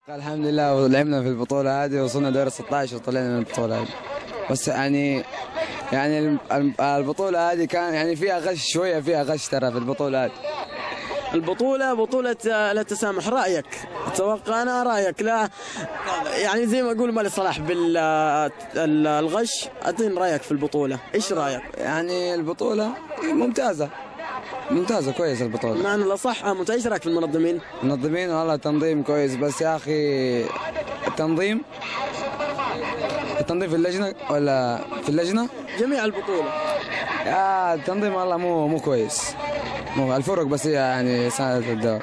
الحمد لله ولعبنا في البطولة هذه وصلنا دور 16 وطلعنا من البطولة هذه. بس يعني البطولة هذه كان يعني فيها غش شوية، فيها غش ترى في البطولة هذه. البطولة بطولة التسامح، رأيك؟ أتوقع أنا رأيك لا يعني زي ما أقول مالي صلاح بالغش. أعطيني رأيك في البطولة، إيش رأيك؟ يعني البطولة ممتازة كويس البطولة. معنى الأصح ممتاز. إيش رأيك في المنظمين؟ المنظمين والله تنظيم كويس، بس يا أخي التنظيم في اللجنة ولا في اللجنة؟ جميع البطولة. التنظيم والله مو كويس. مو الفرق بس هي يعني سنة الدور.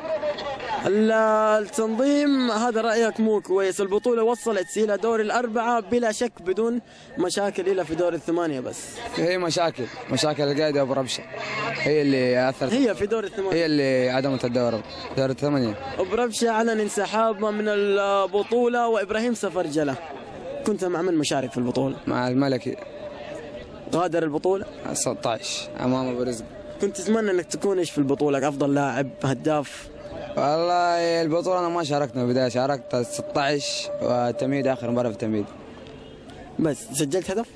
التنظيم هذا رأيك مو كويس. البطولة وصلت إلى دور الأربعة بلا شك بدون مشاكل إلى في دور الثمانية. بس هي مشاكل القايدة أبو ربشة هي اللي أثرت. هي في دور الثمانية هي اللي عدمت دور الثمانية. أبو ربشة أعلن انسحابه من البطولة، وإبراهيم سفرجلة كنت مع من مشارك في البطولة؟ مع الملكي. غادر البطولة 16 أمام أبو رزق. كنت تتمنى انك تكون ايش في البطولة؟ افضل لاعب، هداف؟ والله البطولة انا ما شاركت من البداية، شاركت 16 وتمهيد اخر مباراة في التمهيد. بس سجلت هدف؟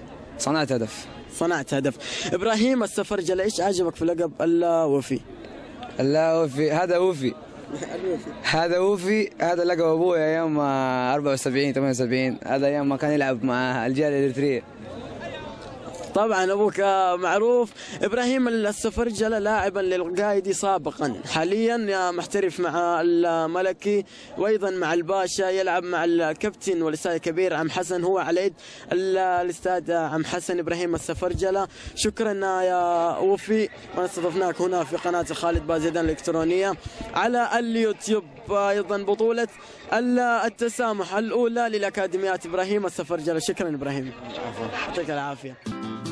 صنعت هدف. ابراهيم السفرجلة، ايش عجبك في لقب اللاوفي؟ اللاوفي هذا وفي هذا لقب ابوي ايام 74 78، هذا ايام ما كان يلعب مع الجالية الاريترية. طبعا ابوك معروف. ابراهيم السفرجلة لاعبا للقايدي سابقا، حاليا محترف مع الملكي وايضا مع الباشا، يلعب مع الكابتن والاستاذ الكبير عم حسن، هو على يد الاستاذ عم حسن. ابراهيم السفرجلة شكرا يا وفي، واستضفناك هنا في قناة خالد بازيدان الالكترونية على اليوتيوب. ايضا بطولة التسامح الاولى للاكاديميات. ابراهيم السفرجلة، شكرا ابراهيم، يعطيك العافية.